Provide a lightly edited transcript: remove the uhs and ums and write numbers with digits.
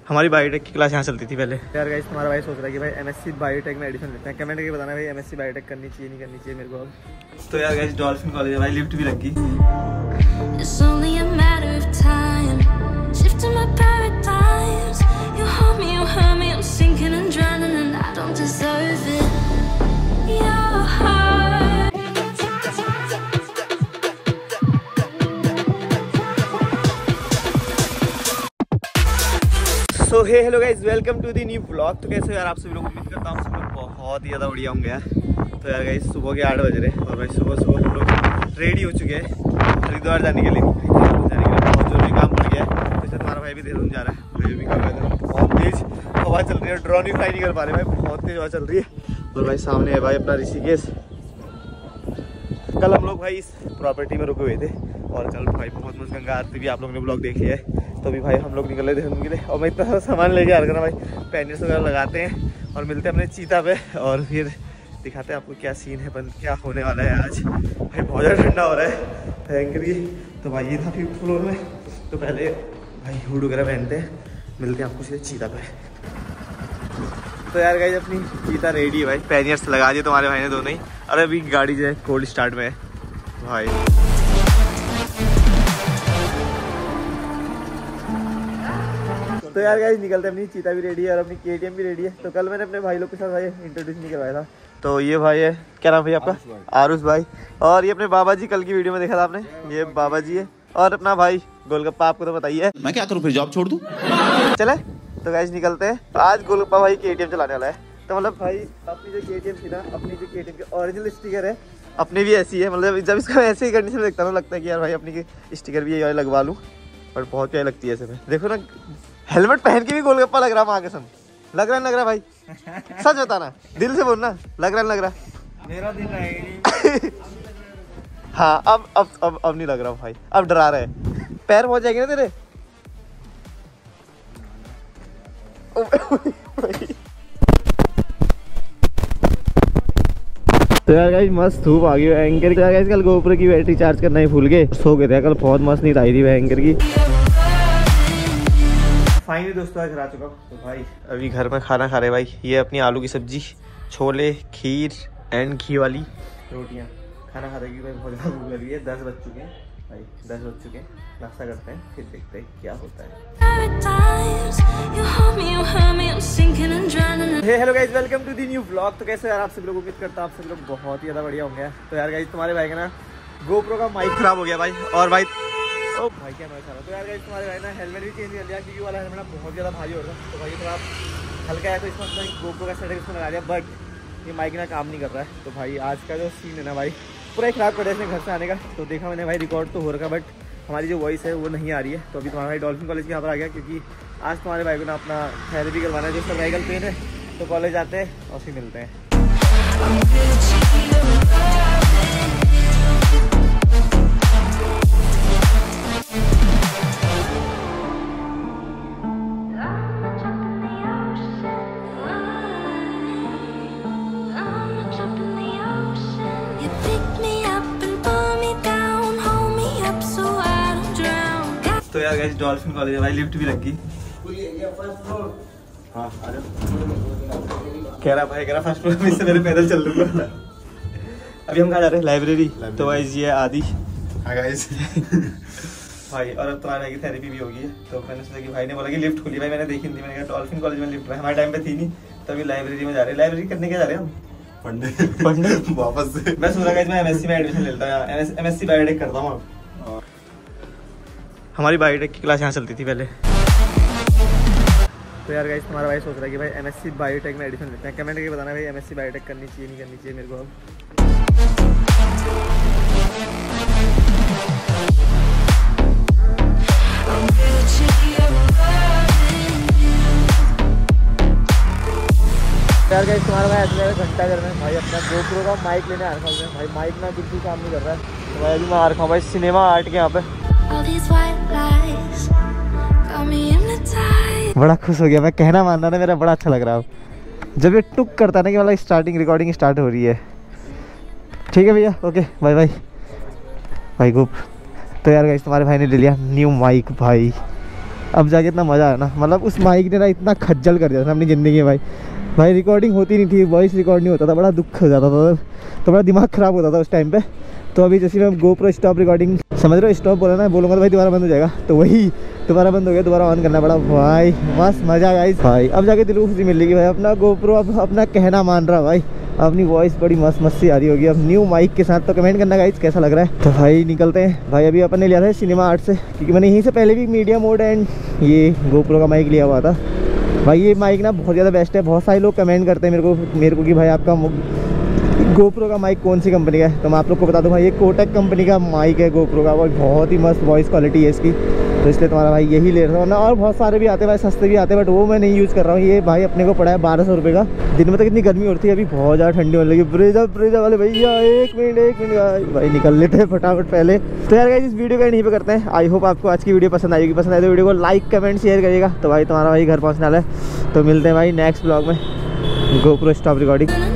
हमारी बायोटेक की क्लास यहाँ चलती थी पहले। यार गाइस तुम्हारा भाई सोच रहा है कि भाई एमएससी बायोटेक में एडमिशन लेते हैं। कमेंट करके बताना भाई एमएससी बायोटेक करनी चाहिए नहीं करनी चाहिए मेरे को अब। तो यार गाइस डॉल्फिन कॉलेज है भाई, लिफ्ट भी लगी। So hey hello guys, welcome to the new blog. तो कैसे हो यार आप सभी लोग, उम्मीद करता हूँ सब लोग बहुत ही ज़्यादा बढ़िया होंगे यार। तो यार गाइस सुबह के 8 बज रहे और भाई सुबह सुबह हम लोग रेडी हो चुके हैं हरिद्वार जाने के लिए। बहुत जरूरी काम पड़ गया है, तो तुम्हारा भाई भी देहरादून जा रहा है। भाई भी बहुत तेज हवा चल रही है, ड्रोन भी फ्लाई नहीं कर पा रहे भाई, बहुत तेज हवा चल रही है। और भाई सामने है भाई अपना ऋषिकेश। कल हम लोग भाई इस प्रॉपर्टी में रुके हुए थे और कल भाई बहुत मस्त गंगा आरती भी आप लोगों ने ब्लॉग देख लिया है। तो अभी भाई हम लोग निकले देहरादून के लिए और मैं इतना सारा सामान लेके आ रहा था भाई, पैनियर्स वगैरह लगाते हैं और मिलते हैं अपने चीता पे और फिर दिखाते हैं आपको क्या सीन है, बंद क्या होने वाला है आज। भाई बहुत ज़्यादा ठंडा हो रहा है भयंकर ही। तो भाई ये था 5th फ्लोर में, तो पहले भाई हुड वगैरह पहनते हैं, मिलते हैं आपको सीधे चीता पे। तो यार गाइस अपनी चीता रेडी है भाई, पैनियर्स लगा दिए तुम्हारे भाई ने दोनों ही। और अभी गाड़ी जो है कोल्ड स्टार्ट में है भाई। तो यार गाइस निकलते हैं, अपनी चीता भी रेडी है और अपनी KTM भी रेडी है। तो कल मैंने अपने भाई लोग के साथ भाई इंट्रोड्यूस नहीं करवाया था। तो ये भाई है, क्या नाम है आपका? आरुष भाई। और ये अपने बाबा जी, कल की वीडियो में देखा था आपने, ये बाबा जी है। और अपना भाई गोलगप्पा, आपको तो बताइए मैं क्या करूँ फिर, जॉब छोड़ दूँ? चले तो गाइस निकलते हैं। आज गोलगप्पा भाई KTM चलाने वाला है। तो मतलब भाई अपनी जो KTM थी ना, अपनी जो KTM की ओरिजिनल स्टिकर है अपनी भी ऐसी है। मतलब जब इसको ऐसे ही कंडीशन में देखता हूँ लगता है कि यार भाई अपनी स्टिकर भी ये लगवा लूँ, बट बहुत प्यारी लगती है ऐसे में। देखो ना हेलमेट पहन के भी गोलगप्पा लग रहा है, आगे सम लग रहा है भाई, सच बताना, दिल से बोलना, लग रहा मेरा दिन रहेगा। हाँ अब नहीं लग रहा भाई, अब डरा रहा है। पैर पहुंच जाएंगे ना तेरे। तो यार गाइस मस्त धूप आ गई है। एंकर गाइस कल गोप्रो की बैटरी चार्ज करना ही भूल गए, सो गए थे कल, बहुत मस्त नींद आई थी एंकर की। फाइनली दोस्तों आज घर आ चुका हूँ। तो भाई अभी घर में खाना खा रहे भाई, ये अपनी आलू की सब्जी, छोले, खीर एंड घी वाली रोटियाँ खाना खा रही भाई। बहुत ज़्यादा भूख लगी है, 10 बज चुके हैं भाई, 10 बज चुके हैं। नाश्ता करते हैं फिर देखते हैं क्या होता है। Hello guys, welcome to the new vlog. तो कैसे यार आप सभी लोग, उम्मीद करता हूँ आप सभी लोग बहुत ही ज़्यादा बढ़िया होंगे। तो यार गाइस तुम्हारे भाई का ना गोप्रो का माइक खराब हो गया भाई, और भाई ओ भाई क्या नॉइस आ रहा। तो यार गाइस तुम्हारे भाई ना हेलमेट भी चेंज कर लिया, क्योंकि वाला हेलमेट बहुत ज़्यादा भारी हो रहा है। तो भाई थोड़ा हल्का है, तो इसमें गोप्रो का सेटअप इसमें लगा दिया, बट ये माइक ना काम नहीं कर रहा है। तो भाई आज का जो सीन है ना भाई पूरा ही खराब कर दिया इसने घर से आने का। तो देखा मैंने भाई रिकॉर्ड तो हो रखा, बट हमारी जो वॉइस है वो नहीं आ रही है। तो अभी तुम्हारा भाई डॉल्फिन कॉलेज के यहाँ पर आ गया, क्योंकि आज तुम्हारे भाई को ना अपना थेरेपी करवाना है, जो सर्वाइकल पेन है। तो कॉलेज आते हैं और फिर मिलते हैं। तो यार गाइस डॉल्फिन कॉलेज है भाई, लिफ्ट भी लगी। हाँ आ जाओ। कह रहा फर्स्ट फ्लोर में, इससे मेरे पैदल चल लूंगा। अभी हम कहाँ जा रहे हैं? लाइब्रेरी। तो भाई ये आदि गाइस भाई, और अब तुम्हारे भाई की थेरेपी भी होगी। तो मैंने सोचा कि भाई ने बोला कि लिफ्ट खुली, भाई मैंने देखी नहीं थी, मैंने कहा डॉल्फिन कॉलेज में लिफ्ट है, हमारे टाइम पे थी नहीं। तो अभी लाइब्रेरी में जा रहे हैं। लाइब्रेरी करने क्या जा रहे हैं हम? पढ़ने वापस से। मैं सोचा गाइस मैं एमएससी में एडमिशन लेता हूँ, एमएससी बायोटेक करता हूँ। हमारी बायोटेक की क्लास यहाँ चलती थी पहले। तो यार गाइस तुम्हारा भाई सोच रहा है कि भाई एमएससी बायोटेक में एडमिशन लेते हैं। कमेंट करके बताना भाई एमएससी बायोटेक करनी चाहिए नहीं करनी चाहिए मेरे को अब। यार गाइस तुम्हारा भाई आज घंटा घर में भाई अपना गोप्रो का माइक लेने आ रखा है भाई। माइक ना बिल्कुल काम नहीं कर रहा है। तो भाई अभी मैं आ रखा हूँ भाई सिनेमा आर्ट के यहाँ पे। बड़ा खुश हो गया मैं, कहना मानना ना मेरा बड़ा अच्छा लग रहा है जब ये टुक करता है ना कि मतलब स्टार्टिंग रिकॉर्डिंग स्टार्ट हो रही है। ठीक है भैया, ओके बाय बाय भाई गुप। तो यार गाइस तुम्हारे भाई ने ले लिया न्यू माइक भाई, अब जाके इतना मज़ा आया ना, मतलब उस माइक ने ना इतना खज्जल कर दिया था अपनी ज़िंदगी में भाई रिकॉर्डिंग होती नहीं थी, वॉइस रिकॉर्ड नहीं होता था, बड़ा दुख हो जाता था, तो बड़ा दिमाग ख़राब होता था उस टाइम पे। तो अभी जैसे मैं GoPro स्टॉप रिकॉर्डिंग, समझ रहे हो, स्टॉप बोला ना, बोलूँगा तो भाई दोबारा बंद हो जाएगा, तो वही दोबारा बंद हो गया, दोबारा ऑन करना पड़ा भाई। मस्त मज़ा आया भाई, अब जाके दिल को खुशी मिल रही भाई, अपना GoPro अब अपना कहना मान रहा भाई, अपनी वॉइस बड़ी मस्त सी आ रही होगी अब न्यू माइक के साथ। तो कमेंट करना गाइस कैसा लग रहा है। तो भाई निकलते हैं भाई, अभी अपन ने लिया था सिनेमा आर्ट से, क्योंकि मैंने यहीं से पहले भी मीडिया मोड एंड ये GoPro का माइक लिया हुआ था भाई। ये माइक ना बहुत ज़्यादा बेस्ट है, बहुत सारे लोग कमेंट करते हैं मेरे को कि भाई आपका GoPro का माइक कौन सी कंपनी का है, तो मैं आप लोग को बता दूं भाई ये कोटेक कंपनी का माइक है GoPro का, वो बहुत ही मस्त वॉइस क्वालिटी है इसकी, तो इसलिए तुम्हारा भाई यही ले रहा हूँ ना। और बहुत सारे भी आते हैं भाई, सस्ते भी आते हैं, बट वो मैं नहीं यूज़ कर रहा हूँ। ये भाई अपने को पड़ा है 1200 रुपये का। दिन में तो कितनी गर्मी होती है, अभी बहुत ज़्यादा ठंडी होने लगी। ब्रेजा वाले भैया एक मिनट भाई निकल लेते हैं फटाफट पहले। तो यार गाइस इस वीडियो का यहीं पे करते हैं। आई होप आपको आज की वीडियो पसंद आएगी, पसंद आए तो वीडियो को लाइक कमेंट शेयर करिएगा। तो भाई तुम्हारा भाई घर पहुँचने वाला है, तो मिलते हैं भाई नेक्स्ट ब्लॉग में GoPro स्टॉप रिकॉर्डिंग।